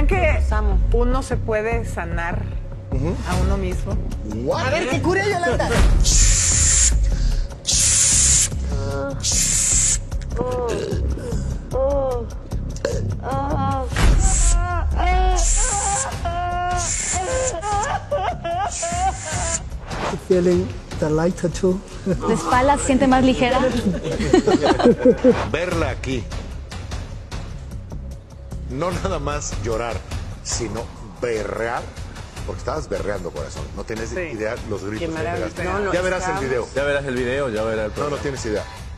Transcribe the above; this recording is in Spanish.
que Los amo. uno se puede sanar a uno mismo? What? A ver, que cure Yolanda. Feeling the lighter too. ¿La espalda se siente más ligera? Verla aquí. No nada más llorar, sino berrear. Porque estabas berreando, corazón. No tienes idea los gritos. Qué maravilla. Ya verás el video. Ya verás el video, ya verás el No, programa. no tienes idea.